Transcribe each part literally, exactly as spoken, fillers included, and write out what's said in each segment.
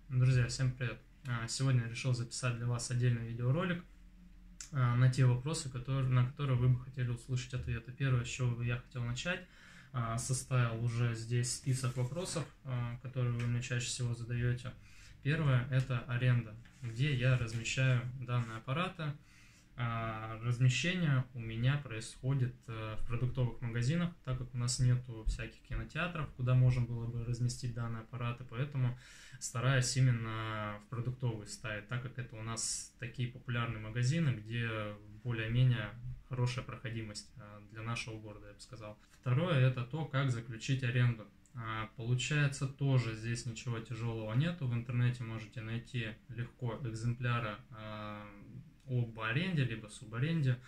Друзья, всем привет! Сегодня я решил записать для вас отдельный видеоролик на те вопросы, которые, на которые вы бы хотели услышать ответы. Первое, с чего я хотел начать, составил уже здесь список вопросов, которые вы мне чаще всего задаете. Первое – это аренда, где я размещаю данные аппараты. Размещение у меня происходит в продуктовых магазинах, так как у нас нету всяких кинотеатров, куда можно было бы разместить данные аппараты, поэтому стараюсь именно в продуктовые ставить, так как это у нас такие популярные магазины, где более-менее хорошая проходимость для нашего города, я бы сказал. Второе – это то, как заключить аренду. Получается, тоже здесь ничего тяжелого нету, в интернете можете найти легко экземпляры об аренде, либо субаренде,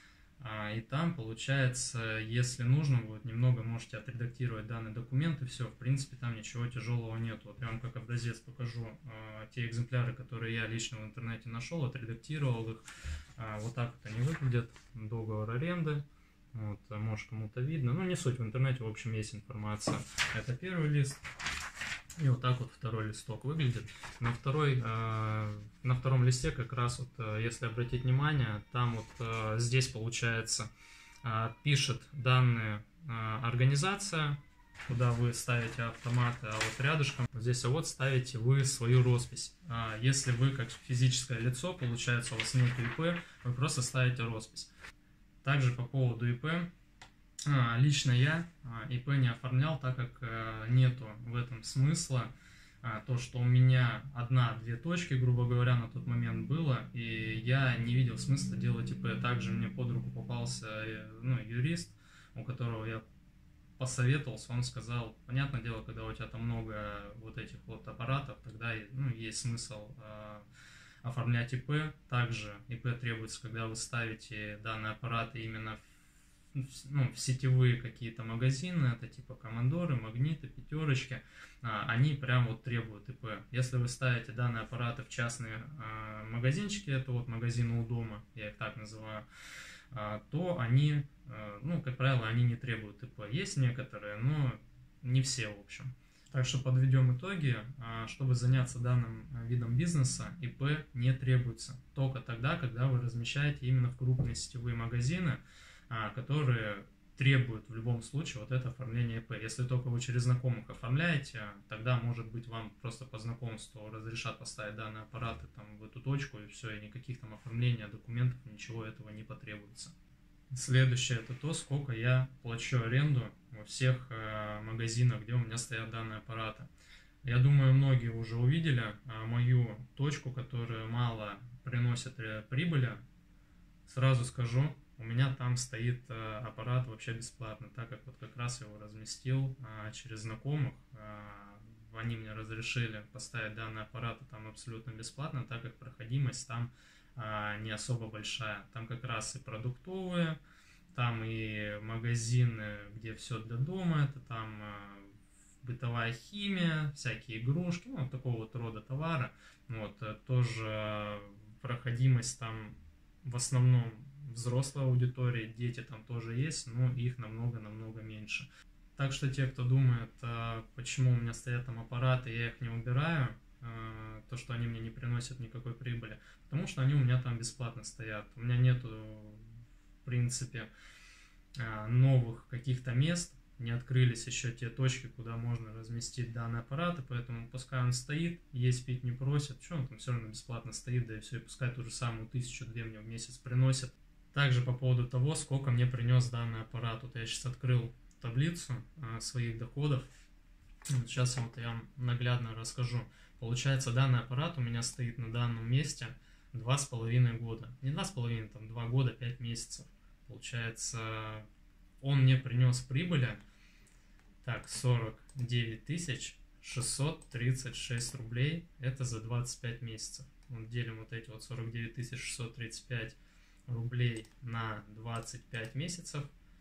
и там получается, если нужно будет, немного можете отредактировать данный документ, и все, в принципе, там ничего тяжелого нет. Вот я вам как образец покажу те экземпляры, которые я лично в интернете нашел, отредактировал их. Вот так вот они выглядят, договор аренды. Вот, может, кому-то видно, но не суть, в интернете, в общем, есть информация. Это первый лист. И вот так вот второй листок выглядит. На, второй, э, на втором листе как раз, вот, э, если обратить внимание, там вот э, здесь получается э, пишет данные э, организация, куда вы ставите автоматы, а вот рядышком здесь вот ставите вы свою роспись. А если вы как физическое лицо, получается у вас нет ИП, вы просто ставите роспись. Также по поводу ИП. Лично я ИП не оформлял, так как нету в этом смысла. То, что у меня одна-две точки, грубо говоря, на тот момент было, и я не видел смысла делать ИП. Также мне под руку попался ну, юрист, у которого я посоветовался, он сказал, понятное дело, когда у тебя там много вот этих вот аппаратов, тогда ну, есть смысл э, оформлять ИП. Также ИП требуется, когда вы ставите данные аппараты именно в Ну, в сетевые какие-то магазины, это типа Командоры, Магниты, Пятерочки, они прям вот требуют ИП. Если вы ставите данные аппараты в частные магазинчики, это вот магазины у дома, я их так называю, то они, ну, как правило, они не требуют ИП. Есть некоторые, но не все, в общем. Так что подведем итоги. Чтобы заняться данным видом бизнеса, ИП не требуется. Только тогда, когда вы размещаете именно в крупные сетевые магазины, которые требуют в любом случае вот это оформление ИП. Если только вы через знакомых оформляете, тогда, может быть, вам просто по знакомству разрешат поставить данные аппараты там в эту точку, и все, и никаких там оформления документов, ничего этого не потребуется. Следующее – это то, сколько я плачу аренду во всех э, магазинах, где у меня стоят данные аппараты. Я думаю, многие уже увидели э, мою точку, которая мало приносит прибыли. Сразу скажу, у меня там стоит э, аппарат вообще бесплатно, так как вот как раз его разместил э, через знакомых. Э, они мне разрешили поставить данные аппараты там абсолютно бесплатно, так как проходимость там э, не особо большая. Там как раз и продуктовые, там и магазины, где все для дома, это там э, бытовая химия, всякие игрушки, ну, такого вот рода товара. Вот, э, тоже проходимость там в основном взрослая аудитория, дети там тоже есть, но их намного-намного меньше. Так что те, кто думает, почему у меня стоят там аппараты, я их не убираю, то, что они мне не приносят никакой прибыли, потому что они у меня там бесплатно стоят. У меня нету, в принципе, новых каких-то мест, не открылись еще те точки, куда можно разместить данные аппараты, поэтому пускай он стоит, есть пить не просит, что он там все равно бесплатно стоит, да и все, и пускай ту же самую тысячу-две мне в месяц приносит. Также по поводу того, сколько мне принес данный аппарат. Вот я сейчас открыл таблицу а, своих доходов. Вот сейчас вот я вам наглядно расскажу. Получается, данный аппарат у меня стоит на данном месте два с половиной года. Не два с половиной, там два года, пять месяцев. Получается, он мне принес прибыли, так, сорок девять тысяч шестьсот тридцать шесть рублей. Это за двадцать пять месяцев. Вот делим вот эти вот сорок девять тысяч шестьсот тридцать пять рублей на двадцать пять месяцев.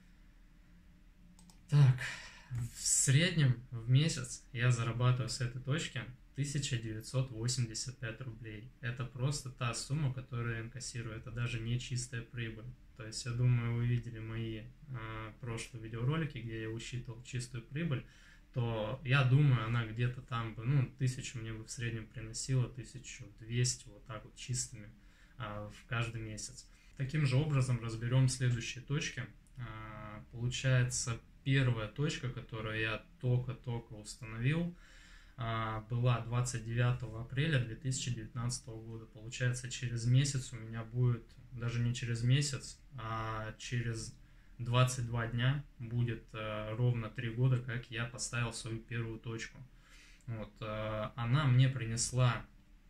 Так, в среднем в месяц я зарабатываю с этой точки тысяча девятьсот восемьдесят пять рублей. Это просто та сумма, которую я инкассирую. Это даже не чистая прибыль. То есть, я думаю, вы видели мои э, прошлые видеоролики, где я высчитывал чистую прибыль. то я думаю, она где-то там бы, ну, тысячу мне бы в среднем приносила, тысячу двести вот так вот чистыми а, в каждый месяц. Таким же образом разберем следующие точки. А, получается, первая точка, которую я только-только установил, а, была двадцать девятого апреля две тысячи девятнадцатого года. Получается, через месяц у меня будет, даже не через месяц, а через двадцать два дня будет э, ровно три года, как я поставил свою первую точку. Вот, э, она мне принесла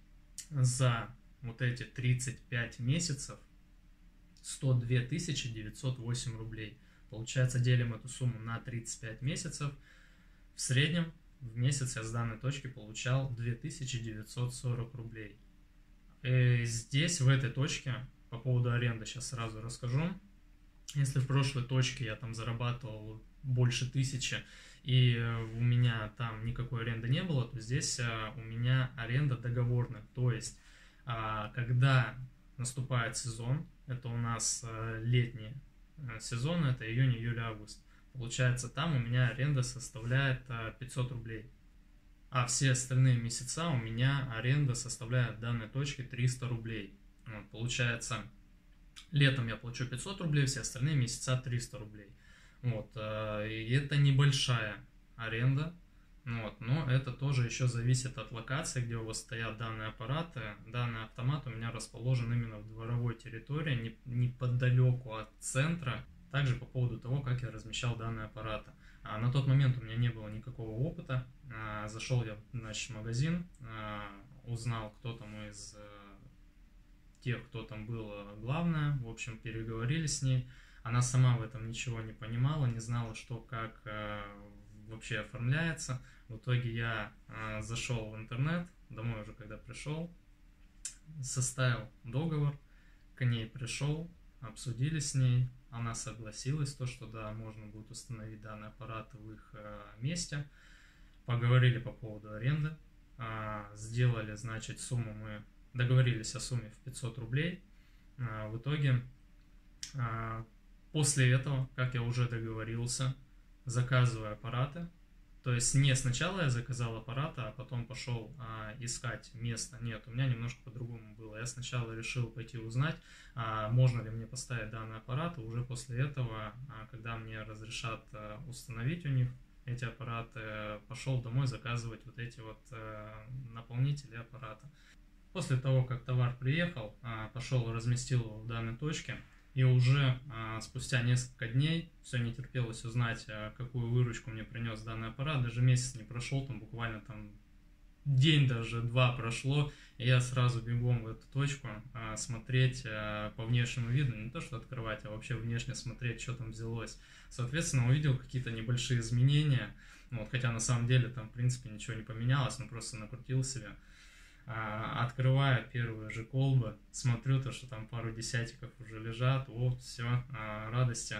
за вот эти тридцать пять месяцев сто две тысячи девятьсот восемь рублей. Получается, делим эту сумму на тридцать пять месяцев. В среднем в месяц я с данной точки получал две тысячи девятьсот сорок рублей. И здесь, в этой точке, по поводу аренды сейчас сразу расскажу. Если в прошлой точке я там зарабатывал больше тысячи, и у меня там никакой аренды не было, то здесь у меня аренда договорная. То есть, когда наступает сезон, это у нас летний сезон, это июнь, июль, август, получается, там у меня аренда составляет пятьсот рублей. А все остальные месяца у меня аренда составляет в данной точке триста рублей. Вот, получается, летом я плачу пятьсот рублей, все остальные месяца триста рублей. Вот, и это небольшая аренда, вот, но это тоже еще зависит от локации, где у вас стоят данные аппараты. Данный автомат у меня расположен именно в дворовой территории, неподалеку от центра. Также по поводу того, как я размещал данные аппараты. А на тот момент у меня не было никакого опыта. А, зашел я, значит, в магазин, а, узнал, кто там из а, тех, кто там был, главное. В общем, переговорили с ней. Она сама в этом ничего не понимала, не знала, что, как а, вообще оформляется. В итоге я а, зашел в интернет, домой уже когда пришел, составил договор, к ней пришел, обсудили с ней. Она согласилась, то, что да, можно будет установить данный аппарат в их э, месте. Поговорили по поводу аренды. Э, сделали, значит, сумму, мы договорились о сумме в пятьсот рублей. Э, в итоге, э, после этого, как я уже договорился, заказываю аппараты. То есть не сначала я заказал аппарат, а потом пошел а, искать место. Нет, у меня немножко по-другому было. Я сначала решил пойти узнать, а, можно ли мне поставить данный аппарат. И уже после этого, а, когда мне разрешат а, установить у них эти аппараты, пошел домой заказывать вот эти вот а, наполнители аппарата. После того, как товар приехал, а, пошел разместил его в данной точке. И уже а, спустя несколько дней все не терпелось узнать, а, какую выручку мне принес данный аппарат. Даже месяц не прошел, там буквально там день, даже два прошло, и я сразу бегом в эту точку а, смотреть а, по внешнему виду, не то что открывать, а вообще внешне смотреть, что там взялось. Соответственно, увидел какие-то небольшие изменения, ну, вот, хотя на самом деле там в принципе ничего не поменялось, но просто накрутил себе. Открываю первые же колбы, смотрю то, что там пару десятиков уже лежат, вот, все, радости,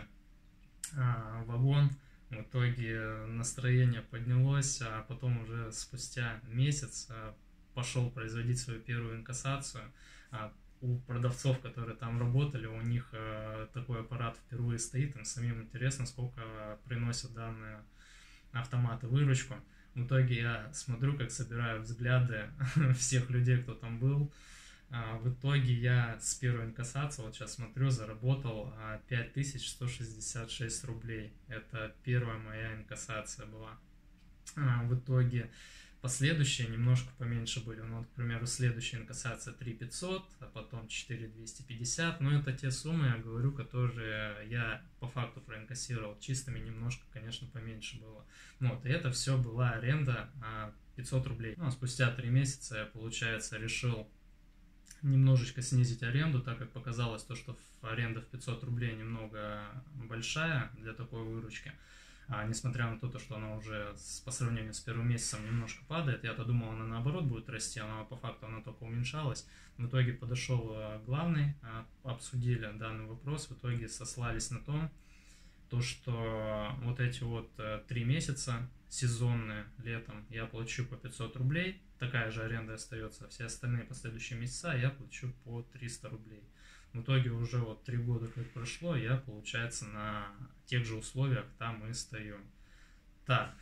вагон. В итоге настроение поднялось, а потом уже спустя месяц пошел производить свою первую инкассацию. У продавцов, которые там работали, у них такой аппарат впервые стоит, им самим интересно, сколько приносят данные автоматы выручку. В итоге я смотрю, как собираю взгляды всех людей, кто там был. В итоге я с первой инкассации, вот сейчас смотрю, заработал пять тысяч сто шестьдесят шесть рублей. Это первая моя инкассация была. В итоге последующие немножко поменьше были. Ну, вот, к примеру, следующая инкассация три тысячи пятьсот, а потом четыре тысячи двести пятьдесят. Но это те суммы, я говорю, которые я по факту проинкассировал. Чистыми немножко, конечно, поменьше было. Вот, и это все была аренда пятьсот рублей. Ну, а спустя три месяца я, получается, решил немножечко снизить аренду, так как показалось то, что аренда в пятьсот рублей немного большая для такой выручки. А, несмотря на то, что она уже с, по сравнению с первым месяцем немножко падает, я-то думал, она наоборот будет расти, но по факту она только уменьшалась. В итоге подошел главный, обсудили данный вопрос, в итоге сослались на то, то что вот эти вот три месяца сезонные летом я плачу по пятьсот рублей, такая же аренда остается, все остальные последующие месяца я плачу по триста рублей. В итоге уже вот три года как прошло, я, получается, на тех же условиях там и стою. Так,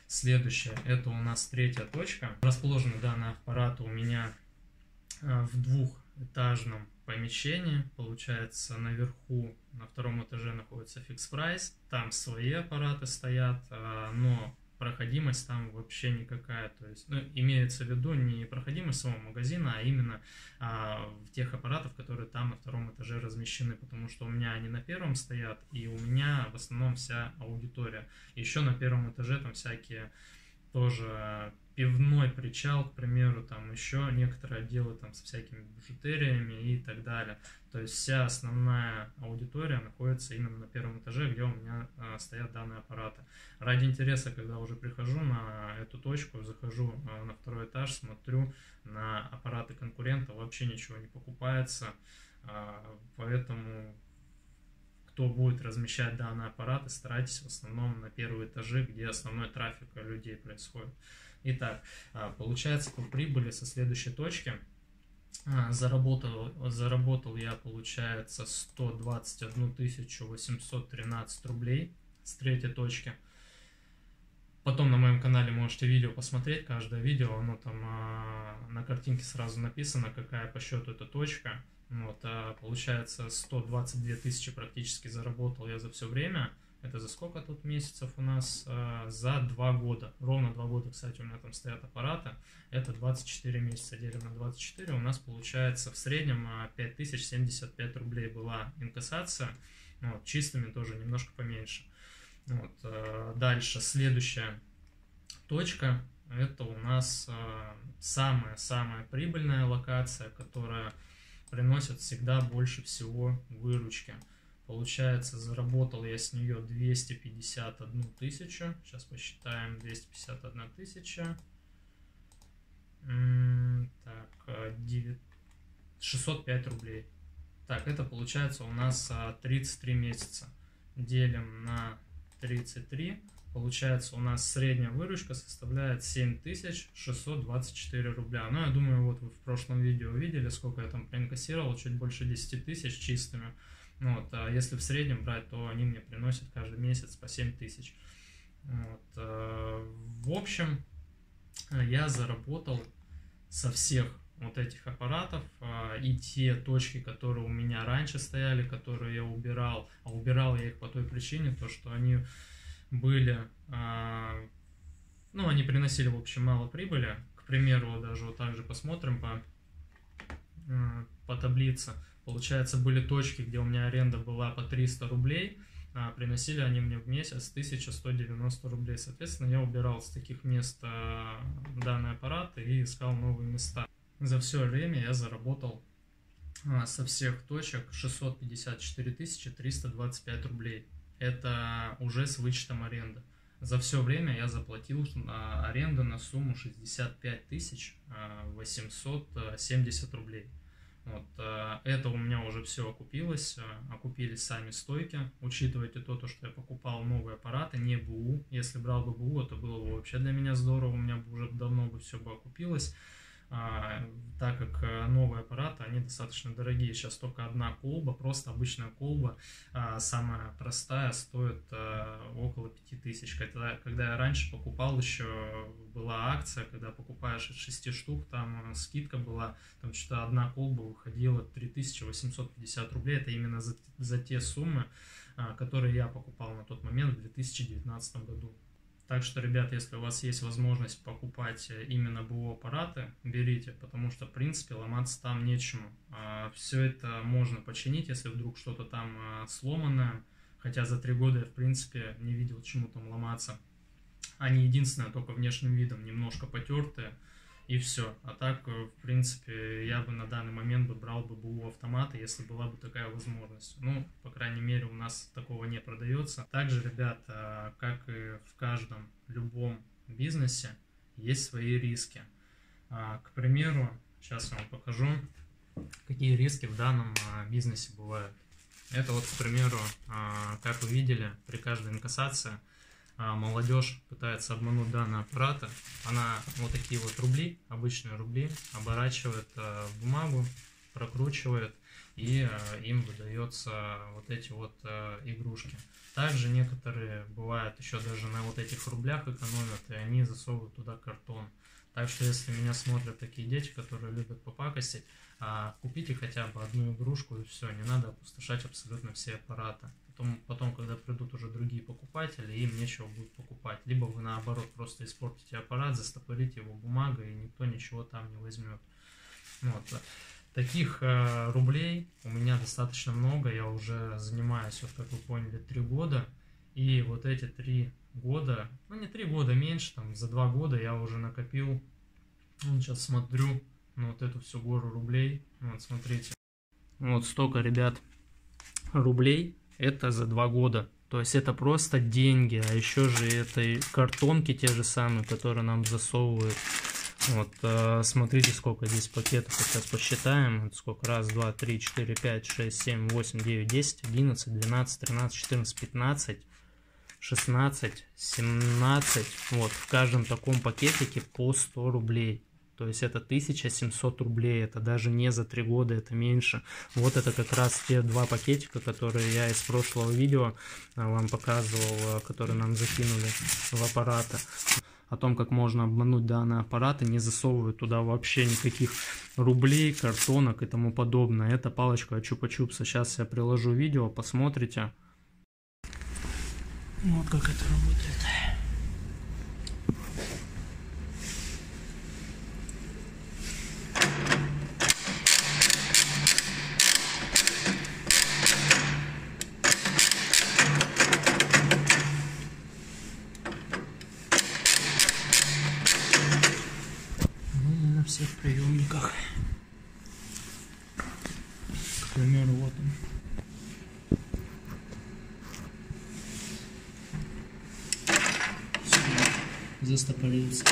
Следующее, это у нас третья точка. Расположены данные аппараты у меня в двухэтажном помещении. Получается, наверху, на втором этаже находится фикс прайс. Там свои аппараты стоят, но проходимость там вообще никакая. То есть, ну, имеется в виду не проходимость самого магазина, а именно а, в тех аппаратов, которые там на втором этаже размещены, потому что у меня они на первом стоят, и у меня в основном вся аудитория. Еще на первом этаже там всякие тоже пивной причал, к примеру, там еще некоторые отделы там со всякими бижутериями и так далее. То есть вся основная аудитория находится именно на первом этаже, где у меня а, стоят данные аппараты. Ради интереса, когда уже прихожу на эту точку, захожу а, на второй этаж, смотрю на аппараты конкурента, вообще ничего не покупается, а, поэтому кто будет размещать данные аппараты, старайтесь в основном на первые этажи, где основной трафик людей происходит. Итак, получается, по прибыли со следующей точки заработал, заработал я, получается, сто двадцать одну тысячу восемьсот тринадцать рублей с третьей точки. Потом на моем канале можете видео посмотреть, каждое видео, оно там на картинке сразу написано, какая по счету эта точка. Вот, а получается, сто двадцать две тысячи практически заработал я за все время. Это за сколько тут месяцев у нас? За два года. Ровно два года, кстати, у меня там стоят аппараты. Это двадцать четыре месяца. Делим на двадцать четыре. У нас получается в среднем пять тысяч семьдесят пять рублей была инкассация. Вот, чистыми тоже немножко поменьше. Вот, дальше, следующая точка. Это у нас самая-самая прибыльная локация, которая приносит всегда больше всего выручки. Получается, заработал я с нее двести пятьдесят одну тысячу. Сейчас посчитаем. двести пятьдесят одна тысяча. Так, шестьсот пять рублей. Так, это получается у нас тридцать три месяца. Делим на тридцать три. Получается, у нас средняя выручка составляет семь тысяч шестьсот двадцать четыре рубля. Ну, я думаю, вот вы в прошлом видео видели, сколько я там проинкассировал, чуть больше десяти тысяч чистыми. Вот, а если в среднем брать, то они мне приносят каждый месяц по семь тысяч. Вот, в общем, я заработал со всех вот этих аппаратов, и те точки, которые у меня раньше стояли, которые я убирал, а убирал я их по той причине, то что они были, ну, они приносили, в общем, мало прибыли. К примеру, даже вот так же посмотрим по, по таблице. Получается, были точки, где у меня аренда была по триста рублей, а приносили они мне в месяц тысячу сто девяносто рублей. Соответственно, я убирал с таких мест данные аппараты и искал новые места. За все время я заработал со всех точек шестьсот пятьдесят четыре тысячи триста двадцать пять рублей. Это уже с вычетом аренды. За все время я заплатил аренду на сумму шестьдесят пять тысяч восемьсот семьдесят рублей. Вот, это у меня уже все окупилось, окупились сами стойки. Учитывайте то, то, что я покупал новые аппараты, не БУ. Если брал бы БУ, это было бы вообще для меня здорово, у меня бы уже давно бы все бы окупилось. А, так как новые аппараты, они достаточно дорогие. Сейчас только одна колба, просто обычная колба, а, самая простая, стоит а, около пяти тысяч. Когда, когда я раньше покупал, еще была акция, когда покупаешь от шести штук, там скидка была, там что-то одна колба выходила три тысячи восемьсот пятьдесят рублей. Это именно за, за те суммы, а, которые я покупал на тот момент в две тысячи девятнадцатом году. Так что, ребят, если у вас есть возможность покупать именно БУ аппараты, берите, потому что, в принципе, ломаться там нечему. Все это можно починить, если вдруг что-то там сломанное, хотя за три года я, в принципе, не видел, чему там ломаться. Они единственное, только внешним видом немножко потертые, и все. А так, в принципе, я бы на данный момент бы брал бы БУ автоматы, если была бы такая возможность. Ну, по крайней мере, у нас такого не продается. Также, ребят, как и в каждом любом бизнесе, есть свои риски. К примеру, сейчас я вам покажу, какие риски в данном бизнесе бывают. Это вот, к примеру, как вы видели, при каждой инкассации молодежь пытается обмануть данные аппараты. Она вот такие вот рубли, обычные рубли, оборачивает в бумагу прокручивает, и им выдается вот эти вот игрушки. Также некоторые, бывают, еще даже на вот этих рублях экономят, и они засовывают туда картон. Так что, если меня смотрят такие дети, которые любят попакостить, купите хотя бы одну игрушку, и все, не надо опустошать абсолютно все аппараты. Потом, потом, когда придут уже другие покупатели, им нечего будет покупать. Либо вы, наоборот, просто испортите аппарат, застопорите его бумагой, и никто ничего там не возьмет. Вот. Таких э, рублей у меня достаточно много, я уже занимаюсь, вот как вы поняли, три года, и вот эти три года, ну не три года, меньше, там за два года я уже накопил, вот сейчас смотрю на вот эту всю гору рублей, вот смотрите, вот столько, ребят, рублей, это за два года, то есть это просто деньги, а еще же это и картонки те же самые, которые нам засовывают. Вот, э, смотрите, сколько здесь пакетов, сейчас посчитаем, вот сколько, раз, два, три, четыре, пять, шесть, семь, восемь, девять, десять, одиннадцать, двенадцать, тринадцать, четырнадцать, пятнадцать, шестнадцать, семнадцать, вот, в каждом таком пакетике по сто рублей, то есть это тысяча семьсот рублей, это даже не за три года, это меньше. Вот это как раз те два пакетика, которые я из прошлого видео вам показывал, которые нам закинули в аппараты. О том, как можно обмануть данные аппараты, не засовывая туда вообще никаких рублей, картонок и тому подобное. Это палочка от чупа-чупса. Сейчас я приложу видео, посмотрите. Вот как это работает. Всех приемниках, к примеру, вот он. Все, застопорился.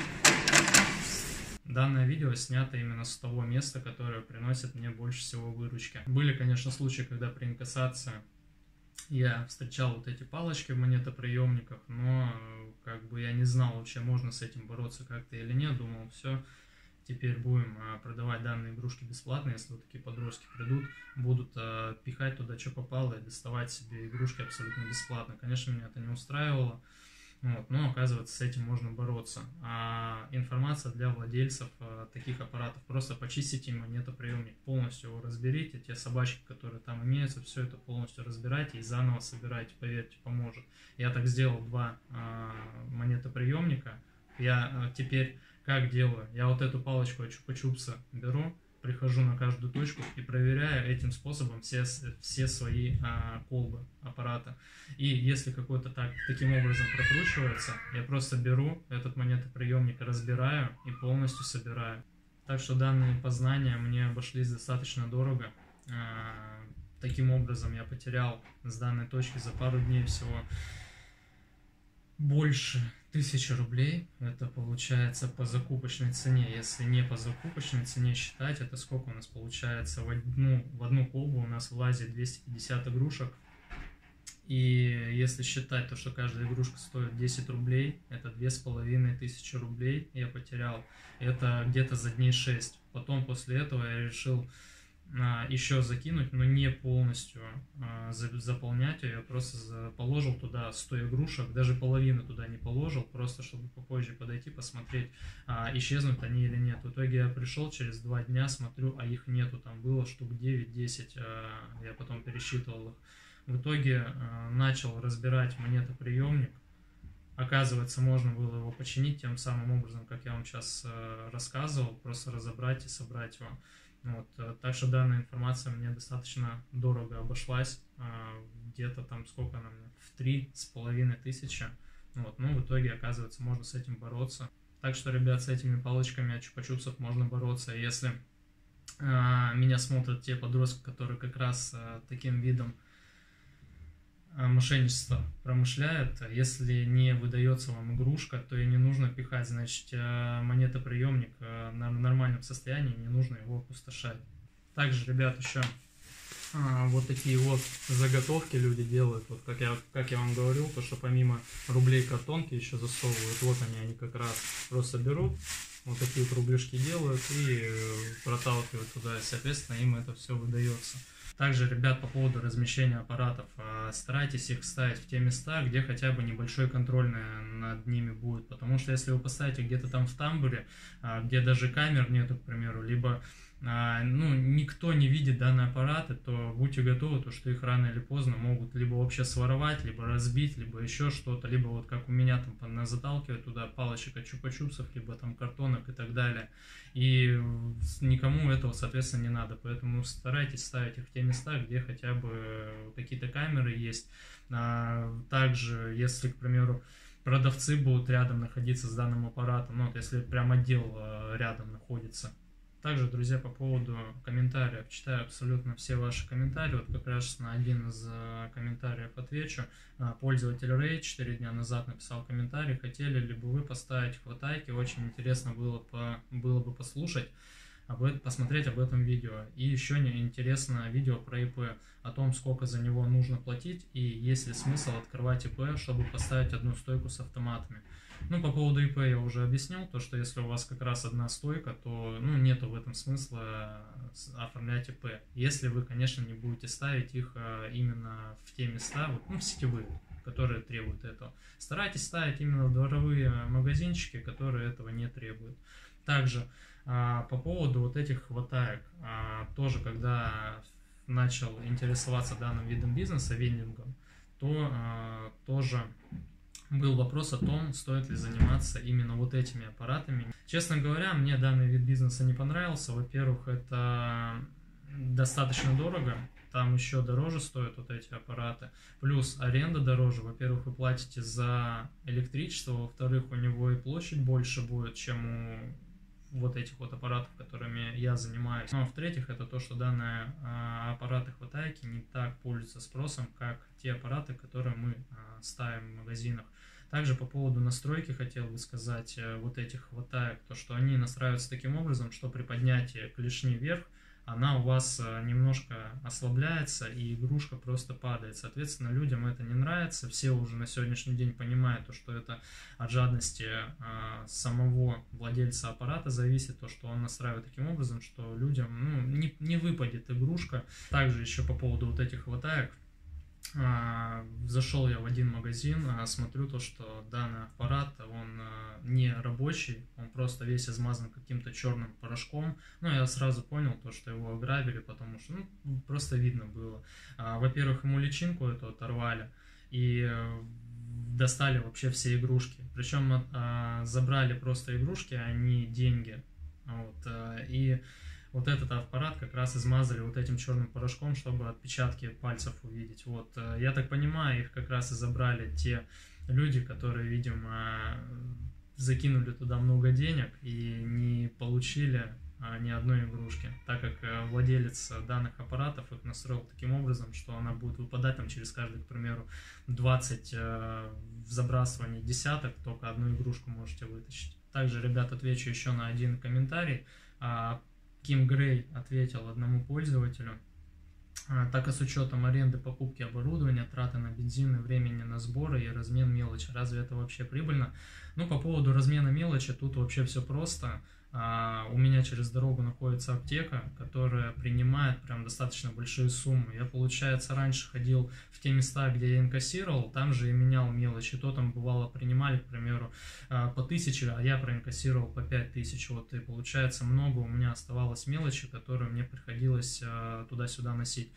Данное видео снято именно с того места, которое приносит мне больше всего выручки. Были, конечно, случаи, когда при инкассации я встречал вот эти палочки в монетоприемниках, но как бы я не знал вообще, можно с этим бороться как-то или нет. Думал, все. Теперь будем продавать данные игрушки бесплатно, если вот такие подростки придут, будут пихать туда, что попало, и доставать себе игрушки абсолютно бесплатно. Конечно, меня это не устраивало, вот, но оказывается, с этим можно бороться. А информация для владельцев таких аппаратов: просто почистите монетоприемник, полностью его разберите, те собачки, которые там имеются, все это полностью разбирайте и заново собирайте, поверьте, поможет. Я так сделал два монетоприемника, я теперь... Как делаю? Я вот эту палочку от чупа-чупса беру, прихожу на каждую точку и проверяю этим способом все, все свои а, колбы аппарата. И если какой-то так, таким образом прокручивается, я просто беру этот монетоприемник, разбираю и полностью собираю. Так что данные познания мне обошлись достаточно дорого. А, таким образом я потерял с данной точки за пару дней всего больше тысячи рублей. Это получается по закупочной цене. Если не по закупочной цене считать, это сколько у нас получается? В одну, в одну колбу у нас влазит двести пятьдесят игрушек. И если считать то, что каждая игрушка стоит десять рублей, это две с половиной тысячи рублей я потерял. Это где-то за дней шесть. Потом после этого я решил еще закинуть, но не полностью а, заполнять ее. Я просто положил туда сто игрушек, даже половину туда не положил, просто чтобы попозже подойти, посмотреть, а, исчезнут они или нет. В итоге я пришел через два дня, смотрю, а их нету, там было штук девять-десять, а, я потом пересчитывал их. В итоге а, начал разбирать монетоприемник. Оказывается, можно было его починить тем самым образом, как я вам сейчас а, рассказывал, просто разобрать и собрать его. Вот, так что данная информация мне достаточно дорого обошлась, где-то там сколько она мне, в три с половиной тысячи. Вот, ну, в итоге, оказывается, можно с этим бороться. Так что, ребят, с этими палочками от чупа-чупсов можно бороться. Если а, меня смотрят те подростки, которые как раз а, таким видом мошенничество промышляют, если не выдается вам игрушка, то и не нужно пихать, значит, монетоприемник в нормальном состоянии, не нужно его опустошать. Также, ребят, еще вот такие вот заготовки люди делают, вот как я, как я вам говорил, то что помимо рублей картонки еще засовывают, вот они, они как раз просто берут, вот такие кругляшки делают и проталкивают туда, и, соответственно, им это все выдается. Также, ребят, по поводу размещения аппаратов, старайтесь их ставить в те места, где хотя бы небольшой контроль над ними будет, потому что если вы поставите где-то там в тамбуре, где даже камер нету, к примеру, либо ну, никто не видит данные аппараты, то будьте готовы, то, что их рано или поздно могут либо вообще своровать, либо разбить, либо еще что-то, либо вот как у меня там заталкивать туда палочек от чупа-чупсов, либо там картонок и так далее. И никому этого, соответственно, не надо, поэтому старайтесь ставить их в те места, где хотя бы какие-то камеры есть. Также, если, к примеру, продавцы будут рядом находиться с данным аппаратом, ну вот если прям отдел рядом находится. Также, друзья, по поводу комментариев, читаю абсолютно все ваши комментарии. Вот как раз на один из комментариев отвечу. Пользователь Рэй четыре дня назад написал комментарий: хотели ли бы вы поставить хватайки, очень интересно было, по, было бы послушать, об этом, посмотреть об этом видео. И еще не интересно видео про ИП, о том, сколько за него нужно платить и есть ли смысл открывать ИП, чтобы поставить одну стойку с автоматами. Ну, по поводу ИП я уже объяснил, то, что если у вас как раз одна стойка, то, ну, нету в этом смысла оформлять ИП. Если вы, конечно, не будете ставить их именно в те места, вот, ну, в сетевые, которые требуют этого. Старайтесь ставить именно в дворовые магазинчики, которые этого не требуют. Также по поводу вот этих хватаек, тоже когда начал интересоваться данным видом бизнеса, вендингом, то тоже был вопрос о том, стоит ли заниматься именно вот этими аппаратами. Честно говоря, мне данный вид бизнеса не понравился. Во-первых, это достаточно дорого, там еще дороже стоят вот эти аппараты. Плюс аренда дороже. Во-первых, вы платите за электричество, во-вторых, у него и площадь больше будет, чем у вот этих вот аппаратов, которыми я занимаюсь. Ну, а в-третьих, это то, что данные а, аппараты хватайки не так пользуются спросом, как те аппараты, которые мы а, ставим в магазинах. Также по поводу настройки хотел бы сказать а, вот этих хватаек, то, что они настраиваются таким образом, что при поднятии клешни вверх она у вас немножко ослабляется, и игрушка просто падает. Соответственно, людям это не нравится. Все уже на сегодняшний день понимают, что это от жадности самого владельца аппарата зависит, то, что он настраивает таким образом, что людям ну, не, не выпадет игрушка. Также еще по поводу вот этих хватаек. Зашел я в один магазин, смотрю то, что данный аппарат, он не рабочий, он просто весь измазан каким-то черным порошком. Ну, я сразу понял то, что его ограбили, потому что ну, просто видно было. Во-первых, ему личинку эту оторвали и достали вообще все игрушки. Причем забрали просто игрушки, а не деньги. Вот, и вот этот аппарат как раз измазали вот этим черным порошком, чтобы отпечатки пальцев увидеть. Вот, я так понимаю, их как раз и забрали те люди, которые, видимо, закинули туда много денег и не получили ни одной игрушки, так как владелец данных аппаратов их настроил таким образом, что она будет выпадать там через каждый, к примеру, двадцать забрасываний десяток, только одну игрушку можете вытащить. Также, ребят, отвечу еще на один комментарий. Ким Грей ответил одному пользователю: так как с учетом аренды, покупки оборудования, траты на бензин и времени на сборы и размен мелочи, разве это вообще прибыльно? Ну, по поводу размена мелочи, тут вообще все просто. У меня через дорогу находится аптека, которая принимает прям достаточно большие суммы. Я, получается, раньше ходил в те места, где я инкассировал, там же и менял мелочи. То там бывало принимали, к примеру, по тысяче, а я проинкассировал по пять тысяч. Вот, и получается, много у меня оставалось мелочи, которые мне приходилось туда-сюда носить.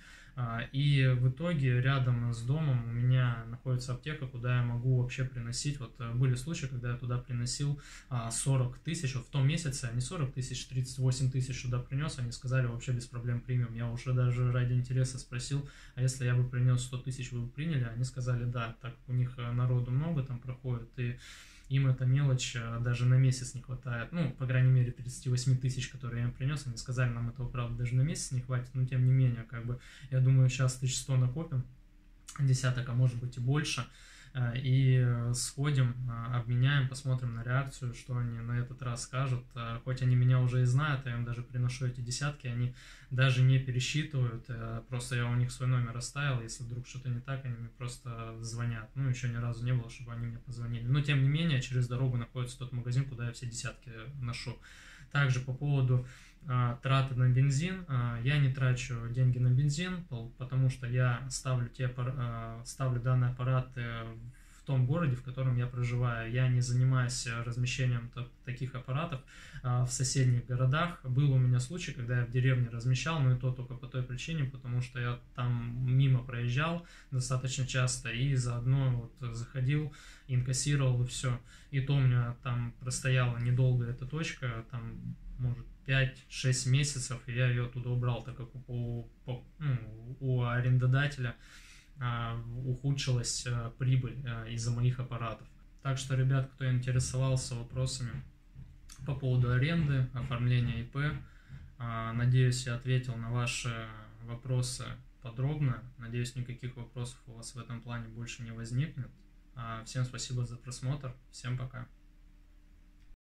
И в итоге рядом с домом у меня находится аптека, куда я могу вообще приносить. Вот были случаи, когда я туда приносил сорок тысяч, вот в том месяце, а не сорок тысяч, тридцать восемь тысяч туда принес, они сказали, вообще без проблем примем. Я уже даже ради интереса спросил, а если я бы принес сто тысяч, вы бы приняли? Они сказали, да, так как у них народу много там проходит, и им эта мелочь даже на месяц не хватает. Ну, по крайней мере, тридцать восемь тысяч, которые я им принес, они сказали, нам этого, правда, даже на месяц не хватит, но тем не менее, как бы, я думаю, сейчас тысяч сто накопим, десяток, а может быть и больше. и сходим, обменяем, посмотрим на реакцию, что они на этот раз скажут. Хоть они меня уже и знают, я им даже приношу эти десятки, они даже не пересчитывают, просто я у них свой номер оставил, если вдруг что-то не так, они мне просто звонят. Ну, еще ни разу не было, чтобы они мне позвонили. Но, тем не менее, через дорогу находится тот магазин, куда я все десятки ношу. Также по поводу а, траты на бензин, а, я не трачу деньги на бензин, потому что я ставлю, те, а, ставлю данные аппараты в том городе, в котором я проживаю. Я не занимаюсь размещением таких аппаратов а, в соседних городах. Был у меня случай, когда я в деревне размещал, но и то только по той причине, потому что я там мимо проезжал достаточно часто и заодно вот заходил, инкассировал и все. И то у меня там простояла недолго эта точка, там, может, пять-шесть месяцев, и я ее оттуда убрал, так как у, у, ну, у арендодателя а, ухудшилась а, прибыль а, из-за моих аппаратов. Так что, ребят, кто интересовался вопросами по поводу аренды, оформления ИП, а, надеюсь, я ответил на ваши вопросы подробно. Надеюсь, никаких вопросов у вас в этом плане больше не возникнет. Всем спасибо за просмотр. Всем пока.